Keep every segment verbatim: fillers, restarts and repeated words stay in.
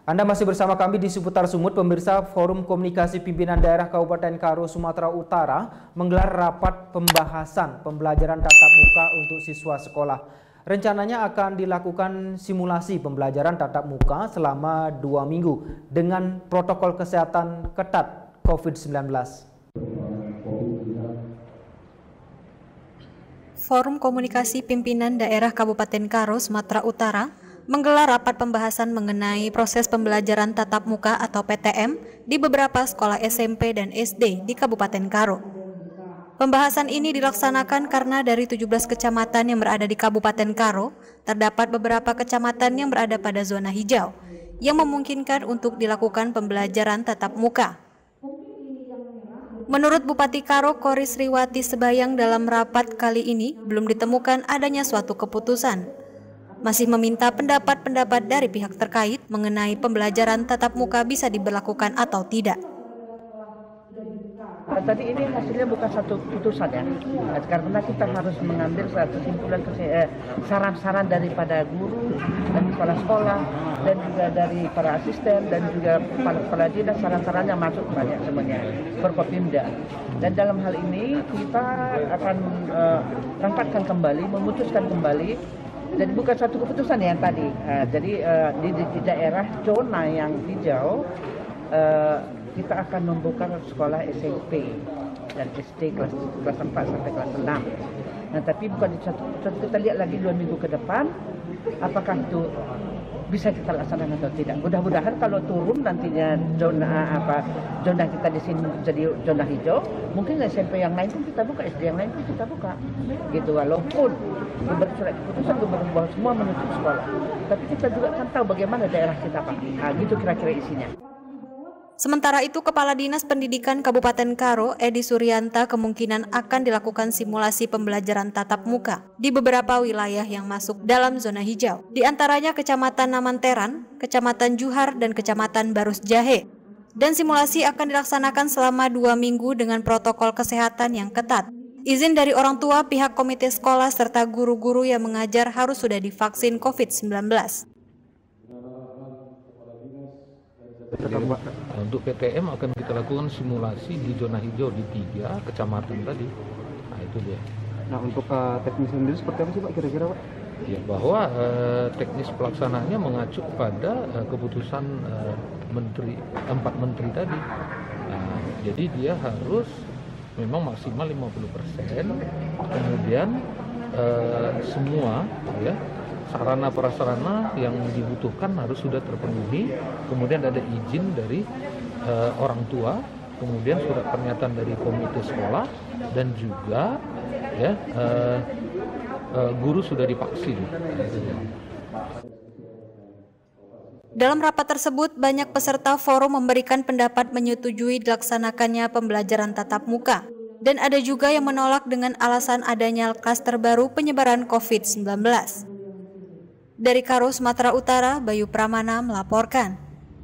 Anda masih bersama kami di Seputar Sumut. Pemirsa, Forum Komunikasi Pimpinan Daerah Kabupaten Karo, Sumatera Utara menggelar rapat pembahasan pembelajaran tatap muka untuk siswa sekolah. Rencananya akan dilakukan simulasi pembelajaran tatap muka selama dua minggu dengan protokol kesehatan ketat COVID sembilan belas. Forum Komunikasi Pimpinan Daerah Kabupaten Karo, Sumatera Utara menggelar rapat pembahasan mengenai proses pembelajaran tatap muka atau P T M di beberapa sekolah S M P dan S D di Kabupaten Karo. Pembahasan ini dilaksanakan karena dari tujuh belas kecamatan yang berada di Kabupaten Karo, terdapat beberapa kecamatan yang berada pada zona hijau, yang memungkinkan untuk dilakukan pembelajaran tatap muka. Menurut Bupati Karo, Koris Riwati Sebayang, dalam rapat kali ini belum ditemukan adanya suatu keputusan. Masih meminta pendapat-pendapat dari pihak terkait mengenai pembelajaran tatap muka bisa diberlakukan atau tidak. Tadi ini hasilnya bukan satu putusan ya, karena kita harus mengambil satu kesimpulan saran-saran daripada guru dan kepala sekolah dan juga dari para asisten dan juga kepala dinas, saran-saran yang masuk banyak semuanya Forkopimda. Dan dalam hal ini kita akan uh, rangkatkan kembali, memutuskan kembali. Jadi bukan satu keputusan yang tadi. Uh, jadi uh, di, di daerah zona yang hijau uh, kita akan membuka sekolah S M P dan S D kelas kelas empat sampai kelas enam. Nah, tapi bukan di satu keputusan. Kita lihat lagi dua minggu ke depan apakah itu bisa kita laksanakan atau tidak. Mudah-mudahan kalau turun nantinya zona apa zona kita di sini jadi zona hijau, mungkin S M P yang lain pun kita buka, S D yang lain pun kita buka. Gitu, walaupun gubernur surat keputusan gubernur bahwa semua menutup sekolah. Tapi kita juga kan tahu bagaimana daerah kita, Pak. Nah, gitu kira-kira isinya. Sementara itu, Kepala Dinas Pendidikan Kabupaten Karo, Edi Suryanta, kemungkinan akan dilakukan simulasi pembelajaran tatap muka di beberapa wilayah yang masuk dalam zona hijau, di antaranya Kecamatan Namanteran, Kecamatan Juhar, dan Kecamatan Barus Jahe. Dan simulasi akan dilaksanakan selama dua minggu dengan protokol kesehatan yang ketat. Izin dari orang tua, pihak komite sekolah, serta guru-guru yang mengajar harus sudah divaksin COVID sembilan belas. Untuk P T M akan kita lakukan simulasi di zona hijau di tiga kecamatan tadi. Nah, itu dia. Nah, untuk uh, teknis sendiri seperti apa sih Pak kira-kira Pak? Ya, bahwa uh, teknis pelaksanaannya mengacu pada uh, keputusan uh, menteri empat menteri tadi. Nah, jadi dia harus memang maksimal lima puluh persen. Kemudian uh, semua ya sarana prasarana yang dibutuhkan harus sudah terpenuhi, kemudian ada izin dari uh, orang tua, kemudian surat pernyataan dari komite sekolah, dan juga ya uh, uh, guru sudah divaksin. Dalam rapat tersebut, banyak peserta forum memberikan pendapat menyetujui dilaksanakannya pembelajaran tatap muka, dan ada juga yang menolak dengan alasan adanya klaster baru penyebaran COVID sembilan belas. Dari Karo, Sumatera Utara, Bayu Pramana melaporkan.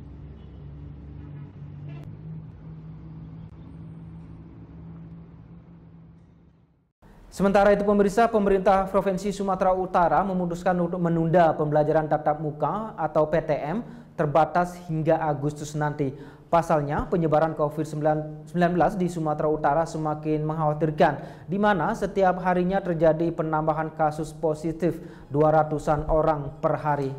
Sementara itu, pemirsa, pemerintah Provinsi Sumatera Utara memutuskan untuk menunda pembelajaran tatap muka atau P T M terbatas hingga Agustus nanti. Pasalnya, penyebaran COVID sembilan belas di Sumatera Utara semakin mengkhawatirkan, di mana setiap harinya terjadi penambahan kasus positif dua ratusan orang per hari.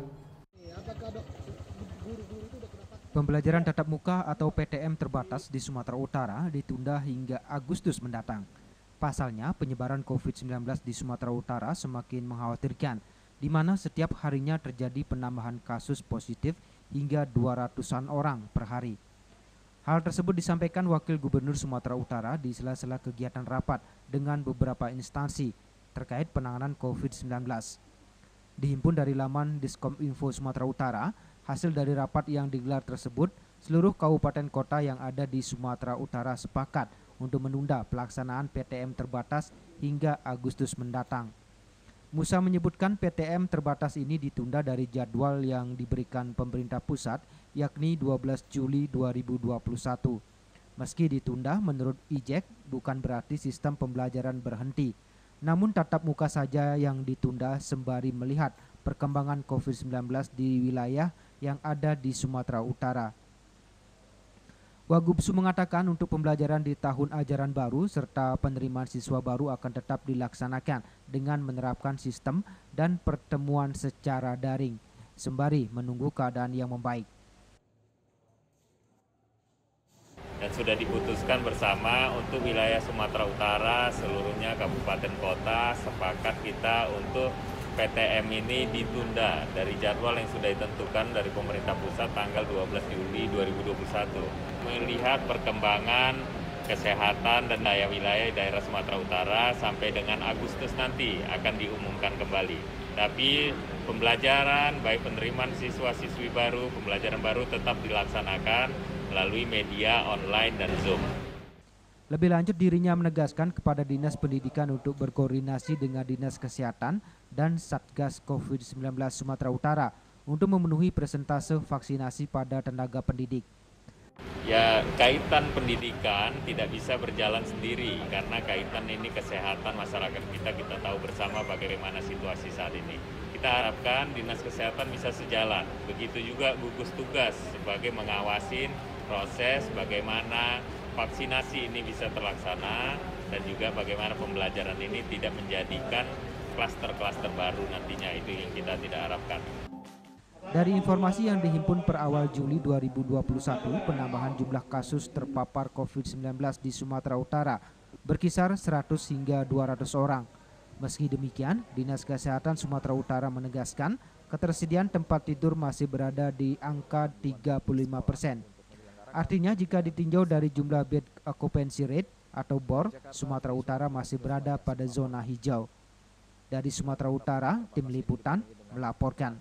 Pembelajaran tatap muka atau P T M terbatas di Sumatera Utara ditunda hingga Agustus mendatang. Pasalnya, penyebaran COVID sembilan belas di Sumatera Utara semakin mengkhawatirkan, di mana setiap harinya terjadi penambahan kasus positif hingga dua ratusan orang per hari. Hal tersebut disampaikan Wakil Gubernur Sumatera Utara di sela-sela kegiatan rapat dengan beberapa instansi terkait penanganan COVID sembilan belas. Dihimpun dari laman Diskominfo Sumatera Utara, hasil dari rapat yang digelar tersebut, seluruh kabupaten kota yang ada di Sumatera Utara sepakat untuk menunda pelaksanaan P T M terbatas hingga Agustus mendatang. Musa menyebutkan P T M terbatas ini ditunda dari jadwal yang diberikan pemerintah pusat, yakni dua belas Juli dua ribu dua puluh satu. Meski ditunda, menurut I J E K bukan berarti sistem pembelajaran berhenti. Namun tatap muka saja yang ditunda sembari melihat perkembangan COVID sembilan belas di wilayah yang ada di Sumatera Utara. Wagubsu mengatakan untuk pembelajaran di tahun ajaran baru serta penerimaan siswa baru akan tetap dilaksanakan dengan menerapkan sistem dan pertemuan secara daring, sembari menunggu keadaan yang membaik. Dan sudah diputuskan bersama untuk wilayah Sumatera Utara, seluruhnya kabupaten kota, sepakat kita untuk P T M ini ditunda dari jadwal yang sudah ditentukan dari pemerintah pusat tanggal dua belas Juli dua ribu dua puluh satu. Melihat perkembangan kesehatan dan daya wilayah daerah Sumatera Utara sampai dengan Agustus nanti akan diumumkan kembali. Tapi pembelajaran, baik penerimaan siswa-siswi baru, pembelajaran baru tetap dilaksanakan melalui media online dan Zoom. Lebih lanjut, dirinya menegaskan kepada Dinas Pendidikan untuk berkoordinasi dengan Dinas Kesehatan dan Satgas COVID sembilan belas Sumatera Utara untuk memenuhi persentase vaksinasi pada tenaga pendidik. Ya, kaitan pendidikan tidak bisa berjalan sendiri karena kaitan ini kesehatan masyarakat kita, kita tahu bersama bagaimana situasi saat ini. Kita harapkan Dinas Kesehatan bisa sejalan, begitu juga gugus tugas sebagai mengawasin proses bagaimana vaksinasi ini bisa terlaksana dan juga bagaimana pembelajaran ini tidak menjadikan klaster-klaster baru nantinya, itu yang kita tidak harapkan. Dari informasi yang dihimpun per awal Juli dua ribu dua puluh satu, penambahan jumlah kasus terpapar COVID sembilan belas di Sumatera Utara berkisar seratus hingga dua ratus orang. Meski demikian, Dinas Kesehatan Sumatera Utara menegaskan ketersediaan tempat tidur masih berada di angka tiga puluh lima persen. Artinya jika ditinjau dari jumlah bed occupancy rate atau B O R, Sumatera Utara masih berada pada zona hijau. Dari Sumatera Utara, tim liputan melaporkan.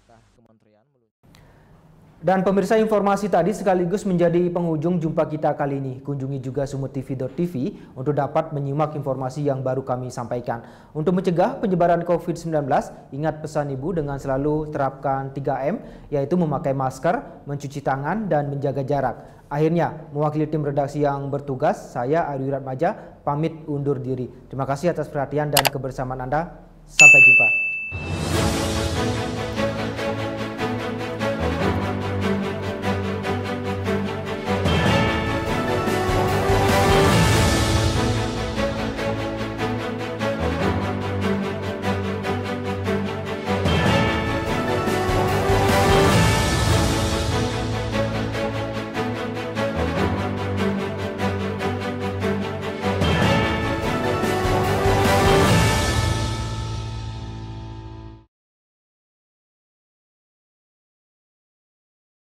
Dan pemirsa, informasi tadi sekaligus menjadi penghujung jumpa kita kali ini. Kunjungi juga sumut t v dot t v untuk dapat menyimak informasi yang baru kami sampaikan. Untuk mencegah penyebaran COVID sembilan belas, ingat pesan Ibu dengan selalu terapkan tiga M, yaitu memakai masker, mencuci tangan, dan menjaga jarak. Akhirnya, mewakili tim redaksi yang bertugas, saya Ari Wiratmaja pamit undur diri. Terima kasih atas perhatian dan kebersamaan Anda. Sampai jumpa.